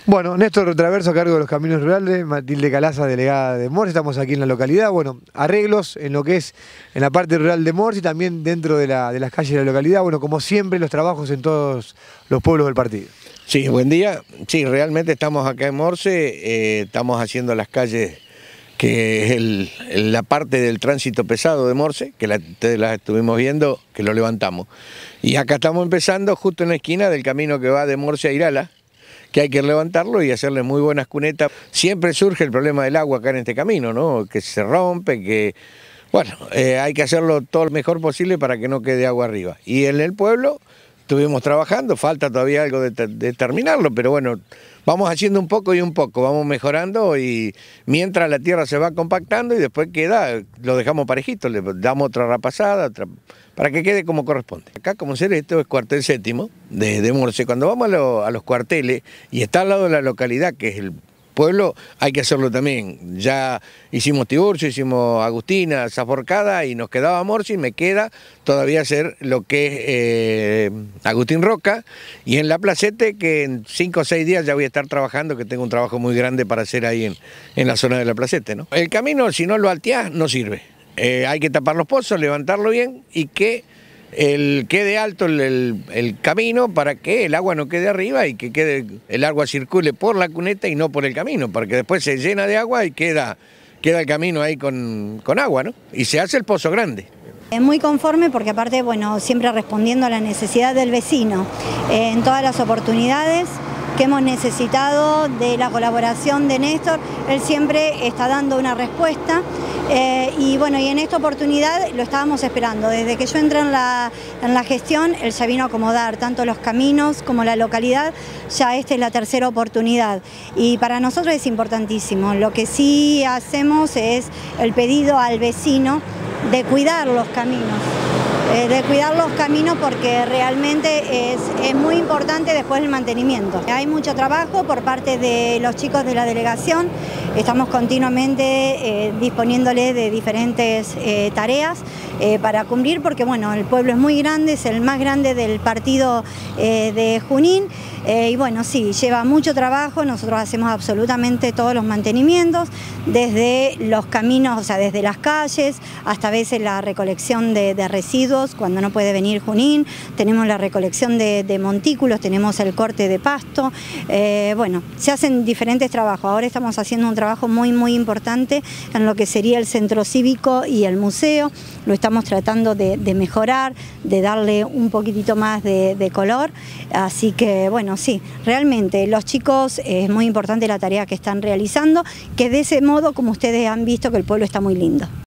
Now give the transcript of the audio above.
Bueno, Néstor Traverso a cargo de los caminos rurales, Matilde Calaza, delegada de Morsi. Estamos aquí en la localidad. Bueno, arreglos en lo que es en la parte rural de Morsi, también dentro de las calles de la localidad. Bueno, como siempre, los trabajos en todos los pueblos del partido. Sí, buen día. Sí, realmente estamos acá en Morsi, estamos haciendo las calles que es la parte del tránsito pesado de Morsi, que ustedes las estuvimos viendo, que lo levantamos. Y acá estamos empezando justo en la esquina del camino que va de Morsi a Irala, que hay que levantarlo y hacerle muy buenas cunetas. Siempre surge el problema del agua acá en este camino, ¿no? Que se rompe, que... Bueno, hay que hacerlo todo lo mejor posible para que no quede agua arriba. Y en el pueblo estuvimos trabajando, falta todavía algo de terminarlo, pero bueno, vamos haciendo un poco y un poco, vamos mejorando y mientras la tierra se va compactando y después queda, lo dejamos parejito, le damos otra rapazada, para que quede como corresponde. Acá, como ser, esto es cuartel séptimo de Morsi. Cuando vamos a los cuarteles y está al lado de la localidad, que es el pueblo, hay que hacerlo también. Ya hicimos Tiburcio, hicimos Agustina, Zaforcada y nos quedaba Morsi, me queda todavía hacer lo que es Agustín Roca y en La Placete, que en 5 o 6 días ya voy a estar trabajando, que tengo un trabajo muy grande para hacer ahí en la zona de La Placete, ¿no? El camino, si no lo alteás, no sirve. Hay que tapar los pozos, levantarlo bien y que quede alto el camino para que el agua no quede arriba y que el agua circule por la cuneta y no por el camino, porque después se llena de agua y queda el camino ahí con agua, ¿no? Y se hace el pozo grande. Muy conforme porque aparte, bueno, siempre respondiendo a la necesidad del vecino, en todas las oportunidades que hemos necesitado de la colaboración de Néstor, él siempre está dando una respuesta y bueno, y en esta oportunidad lo estábamos esperando. Desde que yo entré en la gestión, él ya vino a acomodar tanto los caminos como la localidad, ya esta es la tercera oportunidad y para nosotros es importantísimo. Lo que sí hacemos es el pedido al vecino de cuidar los caminos. Porque realmente es muy importante después el mantenimiento. Hay mucho trabajo por parte de los chicos de la delegación, estamos continuamente disponiéndole de diferentes tareas para cumplir porque bueno, el pueblo es muy grande, es el más grande del partido de Junín y bueno, sí, lleva mucho trabajo, nosotros hacemos absolutamente todos los mantenimientos, desde los caminos, o sea, desde las calles, hasta a veces la recolección de residuos, cuando no puede venir Junín, tenemos la recolección de montículos, tenemos el corte de pasto, bueno, se hacen diferentes trabajos. Ahora estamos haciendo un trabajo muy importante en lo que sería el centro cívico y el museo, lo estamos tratando de mejorar, de darle un poquitito más de color, así que bueno, sí, realmente los chicos es muy importante la tarea que están realizando, que de ese modo, como ustedes han visto, que el pueblo está muy lindo.